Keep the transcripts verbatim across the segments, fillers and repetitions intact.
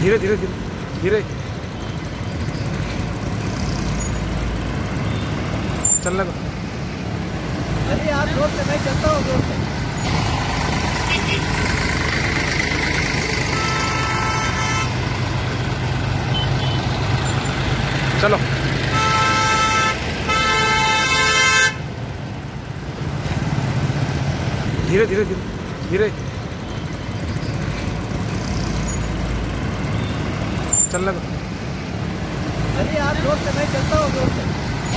धीरे धीरे धीरे धीरे चलने को। अरे आप जोर से नहीं चलता हो, जोर से। चलो धीरे धीरे धीरे धीरे चलने को। अरे आप जोर से नहीं चलता हो, जोर से।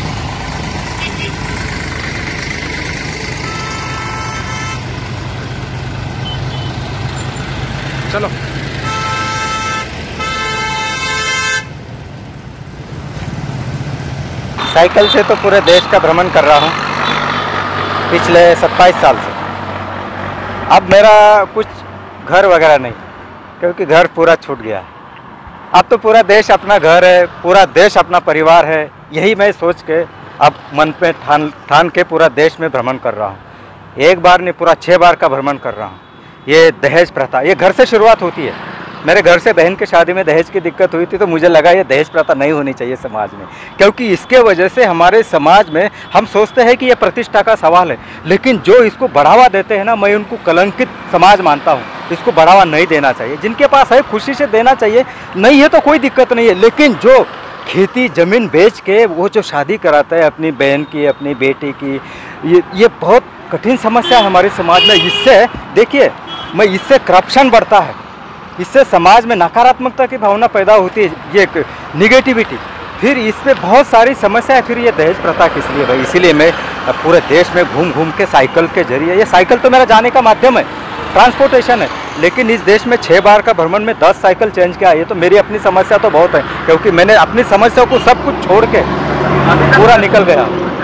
चलो साइकिल से तो पूरे देश का भ्रमण कर रहा हूँ पिछले सत्ताईस साल से। अब मेरा कुछ घर वगैरह नहीं, क्योंकि घर पूरा छूट गया है। अब तो पूरा देश अपना घर है, पूरा देश अपना परिवार है। यही मैं सोच के अब मन पे ठान ठान के पूरा देश में भ्रमण कर रहा हूँ। एक बार नहीं, पूरा छः बार का भ्रमण कर रहा हूँ। ये दहेज प्रथा, ये घर से शुरुआत होती है। मेरे घर से बहन की शादी में दहेज की दिक्कत हुई थी, तो मुझे लगा ये दहेज प्रथा नहीं होनी चाहिए समाज में, क्योंकि इसके वजह से हमारे समाज में हम सोचते हैं कि ये प्रतिष्ठा का सवाल है, लेकिन जो इसको बढ़ावा देते हैं ना, मैं उनको कलंकित समाज मानता हूँ। इसको बढ़ावा नहीं देना चाहिए। जिनके पास है खुशी से देना चाहिए, नहीं है तो कोई दिक्कत नहीं है। लेकिन जो खेती ज़मीन बेच के वो जो शादी कराता है अपनी बहन की, अपनी बेटी की, ये ये बहुत कठिन समस्या है हमारे समाज में। इससे देखिए, मैं इससे करप्शन बढ़ता है, इससे समाज में नकारात्मकता की भावना पैदा होती है, ये निगेटिविटी, फिर इसमें बहुत सारी समस्या है। फिर ये दहेज प्रथा किस लिए भाई? इसीलिए मैं पूरे देश में घूम घूम के साइकिल के जरिए, ये साइकिल तो मेरा जाने का माध्यम है, ट्रांसपोर्टेशन है, लेकिन इस देश में छः बार का भ्रमण में दस साइकिल चेंज किया। ये तो मेरी अपनी समस्या तो बहुत है, क्योंकि मैंने अपनी समस्या को सब कुछ छोड़ के पूरा निकल गया।